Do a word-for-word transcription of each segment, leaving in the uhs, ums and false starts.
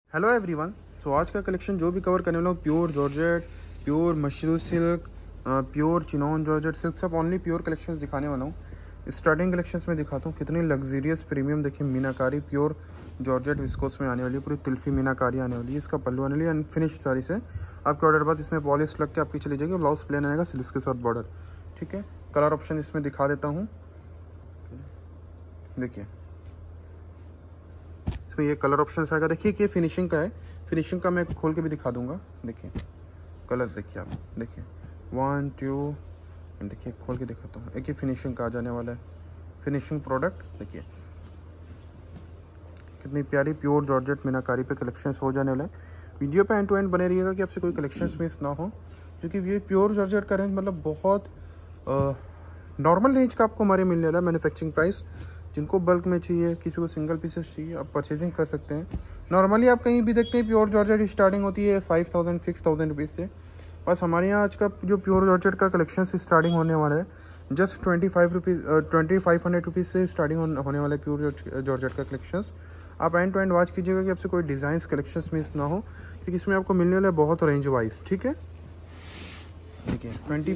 Hello everyone. सो आज का collection जो भी कवर करने वाला हूँ प्योर जॉर्जेट, प्योर मशरू silk, pure chiffon georgette silk, सब ओनली प्योर कलेक्शंस दिखाने वाला हूँ। स्टार्टिंग कलेक्शंस में दिखाता हूँ कितनी लग्जरियस प्रीमियम। देखिए मीनाकारी प्योर जॉर्जेट विस्कोस में आने वाली है, पूरी तिल्फी मीनाकारी आने वाली है। इसका पल्लू आने वाली है अनफिनिश सारी से। आपके ऑर्डर बाद इसमें पॉलिश लग के आपकी चली जाएगी। ब्लाउज प्लेन आएगा सिल्क के साथ बॉर्डर। ठीक है, कलर ऑप्शन इसमें दिखा देता हूँ। देखिए इसमें ये कलर ऑप्शन आएगा। देखिए कि ये फिनिशिंग का है, फिनिशिंग का मैं खोल के भी दिखा दूंगा। देखिए कलर देखिए, आप देखिए वन टू, देखिए खोल के दिखाता हूँ। एक ही फिनिशिंग का आ जाने वाला है, फिनिशिंग प्रोडक्ट। देखिए कितनी प्यारी प्योर जॉर्जेट मीनाकारी पे कलेक्शंस हो जाने वाला है। वीडियो पे एंड टू एंड बने रहिएगा कि आपसे कोई कलेक्शंस मिस ना हो, क्योंकि ये प्योर जॉर्जेट का रेंज मतलब बहुत नॉर्मल रेंज का आपको हमारे मिलने वाला है। मैन्युफैक्चरिंग प्राइस, जिनको बल्क में चाहिए, किसी को सिंगल पीसेस चाहिए, आप परचेजिंग कर सकते हैं। नॉर्मली आप कहीं भी देखते हैं प्योर जॉर्जेट स्टार्टिंग होती है five thousand six thousand rupees से। बस हमारे यहाँ आज का जो प्योर जॉर्जेट का कलेक्शन से स्टार्टिंग होने वाला है just twenty five rupees twenty five hundred rupees से स्टार्टिंग होने वाला है प्योर जॉर्जेट का कलेक्शन। आप एंड टू एंड वॉच कीजिएगा कि आपसे कोई डिज़ाइन कलेक्शन मिस ना हो, क्योंकि इसमें आपको मिलने वाला है बहुत रेंज वाइज। ठीक है, देखिए ट्वेंटी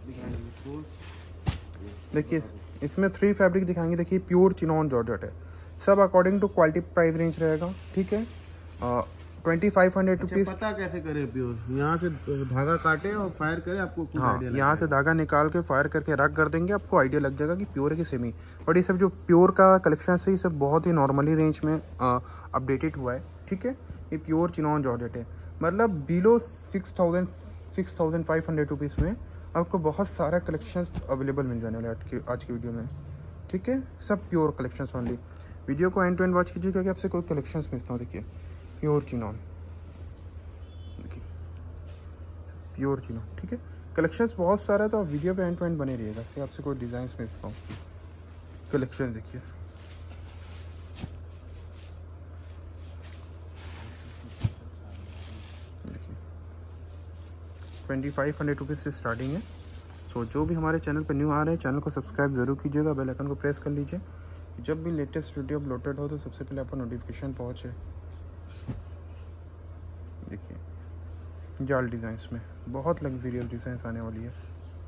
देखिए इसमें थ्री फैब्रिक दिखाएंगे। देखिए प्योर चिनॉन जॉर्जेट है, सब according to quality price range रहेगा। ठीक है, ट्वेंटी फाइव हंड्रेड रुपीज़। पता कैसे करे प्योर? यहाँ से धागा काटे और फायर करे, आपको कुछ हाँ, यहाँ से धागा निकाल के फायर करके रख कर देंगे, आपको आइडिया लग जाएगा कि प्योर है कि सेमी। बट ये सब जो प्योर का कलेक्शन है ये सब बहुत ही नॉर्मली रेंज में अपडेटेड हुआ है। ठीक है, ये प्योर चिनॉन जॉर्जेट है, मतलब below six thousand six thousand five hundred rupees में आपको बहुत सारा कलेक्शन अवेलेबल मिल जाने वाला है आज की आज की वीडियो में। ठीक है, सब प्योर कलेक्शन ओनली। वीडियो को एंड टू एंड वॉच कीजिएगा कि आपसे कोई कलेक्शन मिस ना हो। देखिए प्योर चिनॉन, देखिए प्योर चिनॉन। ठीक है, कलेक्शंस बहुत सारा है, तो आप वीडियो पे एंड टू एंड बने रहिएगा, इससे आपसे कोई डिज़ाइन मिस ना हो। कलेक्शन देखिए, ट्वेंटी फाइव हंड्रेड रुपीज़ से स्टार्टिंग है। सो जो भी हमारे चैनल पर न्यू आ रहे हैं, चैनल को सब्सक्राइब जरूर कीजिएगा, बेल आइकन को प्रेस कर लीजिए। जब भी लेटेस्ट वीडियो अपलोडेड हो तो सबसे पहले आपको नोटिफिकेशन पहुंचे। देखिए जाल डिज़ाइंस में बहुत लग्जरियस डिज़ाइंस आने वाली है।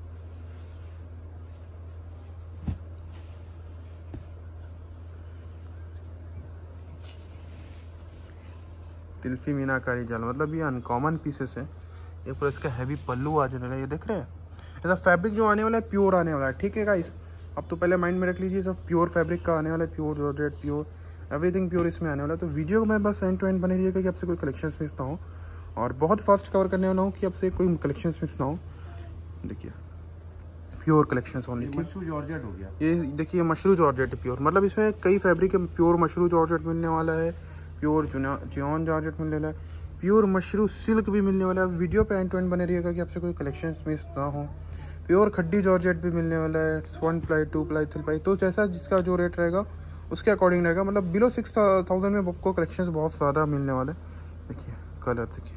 तिल्फी मीनाकारी जाल, मतलब ये अनकॉमन पीसेस है। ये पूरा इसका हैवी पल्लू आ जाने वाला है, ये देख रहे हैं। ऐसा फैब्रिक जो आने वाला है प्योर आने वाला है। ठीक है गाइस, अब तो पहले माइंड में रख लीजिए, सब प्योर फैब्रिक का आने वाला है। Pure georgette, pure everything pure इसमें आने वाला है। तो वीडियो में बस एंड टू एंड बने रहिएगा कि आपसे कोई कलेक्शन मिस ना हो, और बहुत फास्ट कवर करने वाला हूँ कि आपसे कोई कलेक्शन मिस ना हो। देखिए प्योर कलेक्शन ओनली। मशरू जॉर्जेट हो गया। ये देखिए मशरू जॉर्जेट प्योर, मतलब इसमें कई फैब्रिक है। प्योर मशरू जॉर्जेट मिलने वाला है, प्योर चिनॉन जॉर्जेट मिलने वाला है, प्योर मशरू सिल्क भी मिलने वाला है। वीडियो पे एंड टू एंड बने रहिएगा कि आपसे कोई कलेक्शन मिस ना हो। प्योर खड्डी जॉर्जेट भी मिलने वाला है, one ply, two ply, three ply, तो जैसा जिसका जो रेट रहेगा उसके अकॉर्डिंग रहेगा। मतलब बिलो सिक्स थाउजेंड में आपको कलेक्शन बहुत ज़्यादा मिलने वाला है। देखिए कलर देखिए,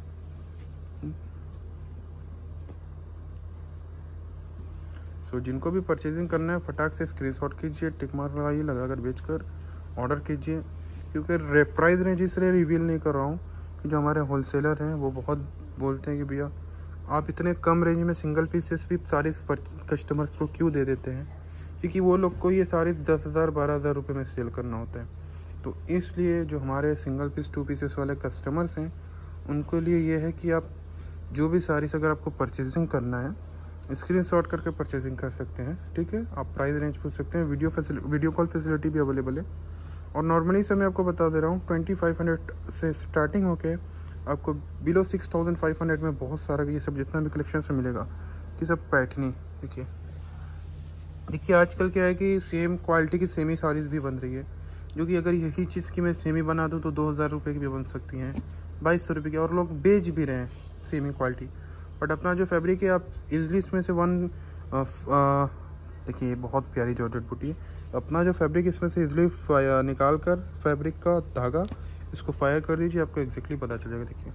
सो so, जिनको भी परचेजिंग करना है फटाक से स्क्रीनशॉट कीजिए, टिक मार लगाइए, लगाकर बेचकर ऑर्डर कीजिए। क्योंकि प्राइस रेंज इसलिए रिवील नहीं कर रहा हूँ कि जो हमारे होलसेलर हैं वो बहुत बोलते हैं कि भैया आप इतने कम रेंज में सिंगल पीसेस भी सारे कस्टमर्स को क्यों दे देते हैं, क्योंकि वो लोग को ये सारे दस हज़ार बारह हज़ार रुपये में सेल करना होता है। तो इसलिए जो हमारे सिंगल पीस टू पीसेस वाले कस्टमर्स हैं उनके लिए ये है कि आप जो भी सारी अगर आपको परचेजिंग करना है स्क्रीनशॉट करके परचेजिंग कर सकते हैं। ठीक है, आप प्राइस रेंज पूछ सकते हैं, वीडियो वीडियो कॉल फैसिलिटी भी अवेलेबल है। और नॉर्मली से मैं आपको बता दे रहा हूँ ट्वेंटी फाइव हंड्रेड से स्टार्टिंग होके आपको below six thousand five hundred में बहुत सारा ये सब जितना भी कलेक्शन से मिलेगा कि सब पैटर्नी। देखिए देखिए आजकल क्या है कि सेम क्वालिटी की सेमी साड़ीज़ भी बन रही है, जो कि अगर यही चीज़ की मैं सेमी बना दूँ तो दो हज़ार रुपये की भी बन सकती हैं, बाईस सौ रुपये की, और लोग बेच भी रहे हैं सेमी क्वालिटी। बट अपना जो फैब्रिक है आप इजली इसमें से वन देखिए बहुत प्यारी जॉर्जेट बूटी है। अपना जो फैब्रिक इसमें से इजली निकाल कर फैब्रिक का धागा इसको फायर कर दीजिए, आपको एग्जैक्टली पता चल जाएगा। देखिए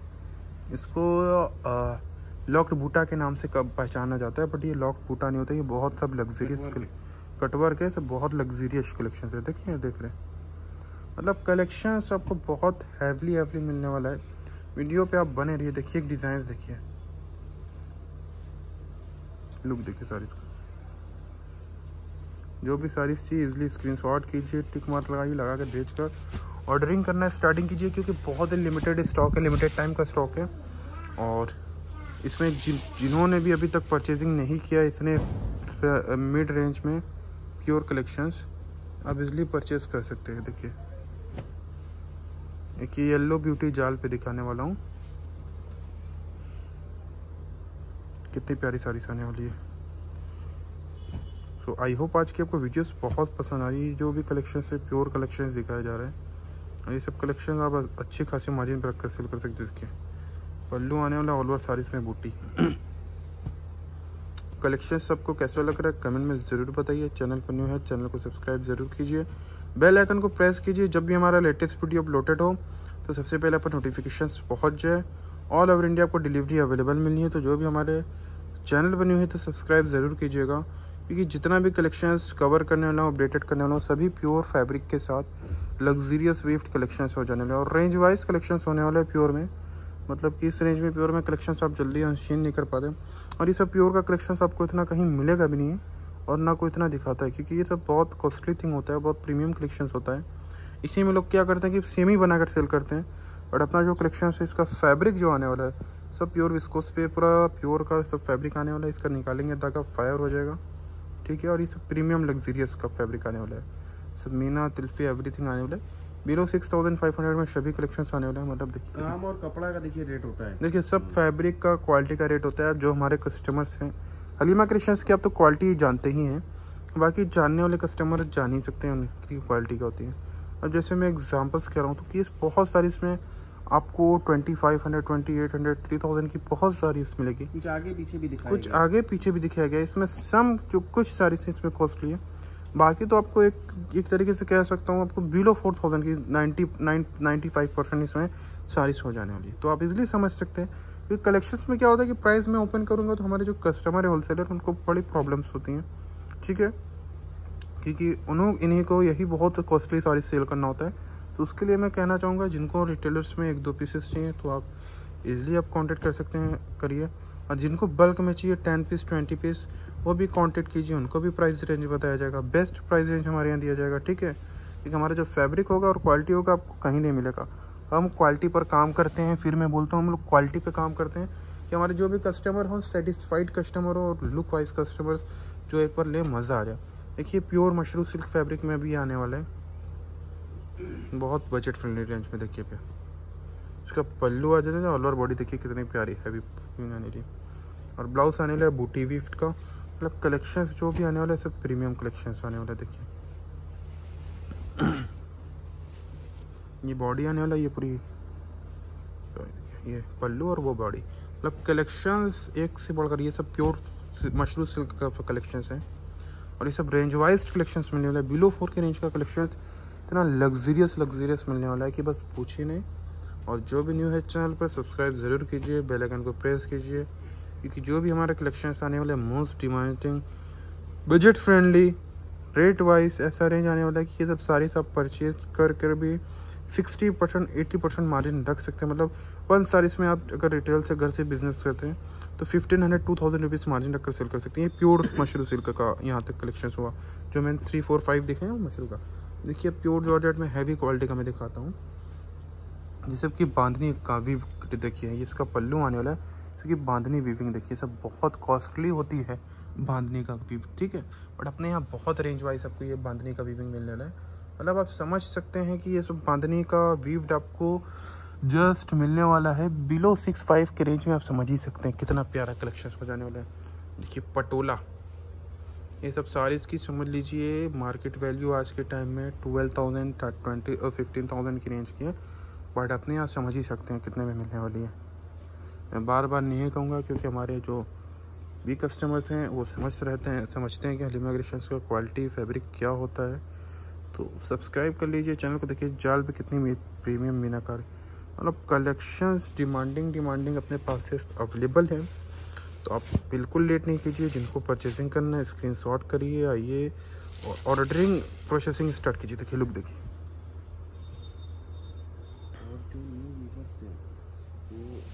इसको लॉक्ड बूटा के नाम से कब पहचाना जाता है, बट ये लॉक्ड बूटा नहीं होता, ये बहुत सब लग्जरियस कटवर्क है, सब बहुत लग्जरियस कलेक्शन है। देखिए देख रहे हैं मतलब कलेक्शंस आपको बहुत हैवली हैवली मिलने वाला है। वीडियो पे आप बने रहिए। देखिए एक डिज़ाइन देखिए, लुक देखिए सारी। जो भी सारी चीज़ इजली स्क्रीनशॉट कीजिए, टिक मार्क लगाइए, लगा कर भेज कर ऑर्डरिंग करना स्टार्टिंग कीजिए, क्योंकि बहुत ही लिमिटेड स्टॉक है, लिमिटेड टाइम का स्टॉक है। और इसमें जिन जिन्होंने भी अभी तक परचेजिंग नहीं किया इसने मिड रेंज में प्योर कलेक्शंस आप इजली परचेज कर सकते हैं। देखिए एक ये येलो ब्यूटी जाल पे दिखाने वाला हूँ, कितनी प्यारी साड़ी आने वाली है। सो आई होप आज की आपको वीडियोस बहुत पसंद आ रही है। जो भी कलेक्शन है प्योर कलेक्शंस दिखाए जा रहे हैं, और ये सब कलेक्शन आप अच्छे खासे मार्जिन पर रखकर सेल कर सकते हैं। देखिए पल्लू आने वाला ऑल ओवर साड़ीज में बूटी। कलेक्शन सबको कैसा लग रहा है कमेंट में ज़रूर बताइए। चैनल पर न्यू है चैनल को सब्सक्राइब जरूर कीजिए, बेल आइकन को प्रेस कीजिए। जब भी हमारा लेटेस्ट वीडियो अपलोडेड हो तो सबसे पहले पर नोटिफिकेशंस पहुंच जाए। ऑल ओवर इंडिया आपको डिलीवरी अवेलेबल मिलनी है। तो जो भी हमारे चैनल पर न्यू है तो सब्सक्राइब ज़रूर कीजिएगा, क्योंकि जितना भी कलेक्शंस कवर करने वाला हूँ, अपडेटेड करने वाला हूँ, सभी प्योर फैब्रिक के साथ लग्जरियस वेफ्ट कलेक्शंस हो जाने वाले और रेंज वाइज कलेक्शंस होने वाले हैं प्योर में। मतलब कि इस रेंज में प्योर में कलेक्शंस आप जल्दी अनशीन नहीं कर पाते। और ये सब प्योर का कलेक्शंस आपको इतना कहीं मिलेगा भी नहीं है, और ना कोई इतना दिखाता है, क्योंकि ये सब बहुत कॉस्टली थिंग होता है, बहुत प्रीमियम कलेक्शंस होता है। इसी में लोग क्या करते हैं कि सेम ही बनाकर सेल करते हैं, बट अपना जो कलेक्शन है इसका फैब्रिक जो आने वाला है सब प्योर विस्कोस पे पूरा प्योर का सब फैब्रिक आने वाला है। इसका निकालेंगे धागा फायर हो जाएगा, ठीक है। और ये सब प्रीमियम लग्जरियस का फैब्रिक आने वाला है, सब मीना तिल्फी एवरीथिंग आने वाला है। Below six thousand five hundred में सभी कलेक्शंस आने वाले हैं। मतलब देखिए काम और कपड़ा का देखिए रेट होता है, देखिए सब फैब्रिक का क्वालिटी का रेट होता है। जो हमारे कस्टमर्स हैं हलीमा क्रिएशंस की, आप तो क्वालिटी जानते ही हैं, बाकी जानने वाले कस्टमर जान ही सकते हैं उनकी क्वालिटी क्या होती है। अब जैसे मैं एग्जांपल्स कह रहा हूँ तो कि बहुत सारी इसमें आपको twenty five hundred twenty eight hundred three thousand की बहुत सारी इसमें मिलेगी। कुछ आगे पीछे भी दिखाया कुछ आगे पीछे भी दिखाया गया इसमें, सम जो कुछ सारी इसमें कॉस्टली है। बाकी तो आपको एक एक तरीके से कह सकता हूँ आपको बिलो फोर थाउजेंड की ninety nine ninety five percent इसमें सारीस हो जाने वाली है। तो आप इजीली समझ सकते हैं, क्योंकि कलेक्शंस में क्या होता है कि प्राइस में ओपन करूँगा तो हमारे जो कस्टमर है होलसेलर उनको बड़ी प्रॉब्लम्स होती हैं, ठीक है, क्योंकि उन्होंने इन्हीं को यही बहुत कॉस्टली सारी सेल करना होता है। तो उसके लिए मैं कहना चाहूँगा जिनको रिटेलर्स में एक दो पीसेस चाहिए तो आप इजीली आप कांटेक्ट कर सकते हैं, करिए। और जिनको बल्क में चाहिए टेन पीस ट्वेंटी पीस वो भी कांटेक्ट कीजिए, उनको भी प्राइस रेंज बताया जाएगा, बेस्ट प्राइस रेंज हमारे यहाँ दिया जाएगा, ठीक है। क्योंकि हमारा जो फैब्रिक होगा और क्वालिटी होगा आपको कहीं नहीं मिलेगा। हम क्वालिटी पर काम करते हैं, फिर मैं बोलता हूँ हम लोग क्वालिटी पे काम करते हैं कि हमारे जो भी कस्टमर हो सेटिस्फाइड कस्टमर हो और लुक वाइज कस्टमर्स जो एक बार ले मज़ा आ जाए। देखिए प्योर मशरूम सिल्क फैब्रिक में भी आने वाला है, बहुत बजट फ्रेंडली रेंज में। देखिए पे इसका पल्लू आ जाएगा, ऑल ओवर बॉडी देखिए कितनी प्यारी हैवी आने वाली, और ब्लाउज आने वाला है बूटी वीफ्ट का। मतलब कलेक्शन जो भी आने वाला है सब प्रीमियम कलेक्शन आने वाला है। देखिए ये बॉडी आने वाला है, ये पूरी ये पल्लू और वो बॉडी, मतलब कलेक्शंस एक से बढ़कर ये सब प्योर मशरूम सिल्क का कलेक्शंस हैं। और ये सब रेंज वाइज कलेक्शंस मिलने वाला है। बिलो फोर के रेंज का कलेक्शंस इतना लग्जरियस लग्जरियस मिलने वाला है कि बस पूछिए नहीं। और जो भी न्यू है चैनल पर सब्सक्राइब ज़रूर कीजिए, बेल आइकन को प्रेस कीजिए, क्योंकि जो भी हमारे कलेक्शंस आने वाले most demanding budget friendly rate wise ऐसा रेंज आने वाला है कि ये सब सारी सब परचेज कर कर भी sixty percent eighty percent margin रख सकते हैं। मतलब वन सारीस में आप अगर रिटेल से घर से बिजनेस करते हैं तो fifteen hundred to thousand rupees margin रखकर सेल कर सकते हैं। ये प्योर मशरूम सिल्क का यहाँ तक कलेक्शन हुआ, जो मैंने थ्री फोर फाइव दिखे हैं वो मशरूम का। देखिए प्योर जॉर्जेट में हैवी क्वालिटी का मैं दिखाता हूँ, जैसे कि बांधनी का भी देखिए, ये इसका पल्लू आने वाला है, इसकी बांधनी वीविंग देखिए, सब बहुत कॉस्टली होती है बांधनी का वीव, ठीक है। बट अपने यहाँ बहुत रेंज वाइज आपको ये बांधनी का वीविंग मिलने वाला है। मतलब आप समझ सकते हैं कि ये सब बांधनी का वीव्ड आपको जस्ट मिलने वाला है बिलो सिक्स फाइव के रेंज में। आप समझ ही सकते हैं कितना प्यारा कलेक्शन हो जाने वाला है। देखिए पटोला, ये सब सारीज़ की समझ लीजिए मार्केट वैल्यू आज के टाइम में ट्वेल्व थाउजेंड ट्वेंटी और फिफ्टीन थाउजेंड की रेंज की है, बट अपने आप समझ ही सकते हैं कितने में मिलने वाली है। मैं बार बार नहीं कहूँगा, क्योंकि हमारे जो भी कस्टमर्स हैं वो समझ रहते हैं समझते हैं कि हलीमा क्रिएशंस का क्वालिटी फैब्रिक क्या होता है। तो सब्सक्राइब कर लीजिए चैनल को। देखिए जाल पे कितनी प्रीमियम मीनाकारी, मतलब कलेक्शंस डिमांडिंग डिमांडिंग अपने पास से अवेलेबल है। तो आप बिल्कुल लेट नहीं कीजिए, जिनको परचेसिंग करना है स्क्रीनशॉट करिए, आइए और ऑर्डरिंग प्रोसेसिंग स्टार्ट कीजिए। देखिए लुक देखिए,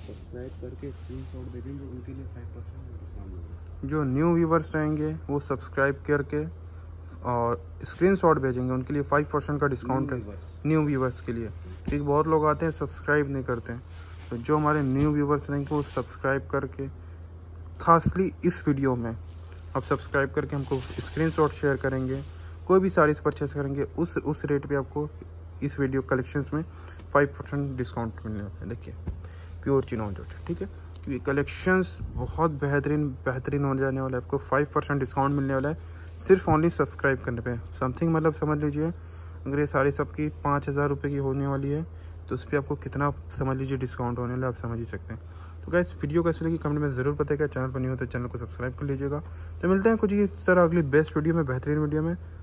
सब्सक्राइब करके स्क्रीनशॉट भेजेंगे उनके लिए फाइव परसेंट डिस्काउंट होगा। जो न्यू व्यूवर्स रहेंगे वो सब्सक्राइब करके और स्क्रीनशॉट भेजेंगे, उनके लिए फाइव परसेंट का डिस्काउंट है न्यू व्यूवर्स के लिए। ठीक, बहुत लोग आते हैं सब्सक्राइब नहीं करते हैं, तो जो हमारे न्यू व्यूवर्स रहेंगे वो सब्सक्राइब करके, खासली इस वीडियो में आप सब्सक्राइब करके हमको स्क्रीनशॉट शेयर करेंगे, कोई भी साड़ीज परचेस करेंगे उस उस रेट पे आपको इस वीडियो कलेक्शंस में फाइव परसेंट डिस्काउंट मिलने वाला है। देखिए प्योर चिनोन जॉर्जेट, ठीक है, क्योंकि कलेक्शंस बहुत बेहतरीन बेहतरीन हो जाने वाला है। आपको फाइव परसेंट डिस्काउंट मिलने वाला है सिर्फ ओनली सब्सक्राइब करने पे। समथिंग मतलब समझ लीजिए अगर ये साड़ी सबकी पाँच हज़ार रुपये की होने वाली है तो उस पर आपको कितना समझ लीजिए डिस्काउंट होने वाला है, आप समझ ही सकते हैं। तो गाइस वीडियो कैसी लगी कमेंट में ज़रूर बताइएगा, चैनल पर नहीं हो तो चैनल को सब्सक्राइब कर लीजिएगा। तो मिलते हैं कुछ इस तरह अगली बेस्ट वीडियो में, बेहतरीन वीडियो में।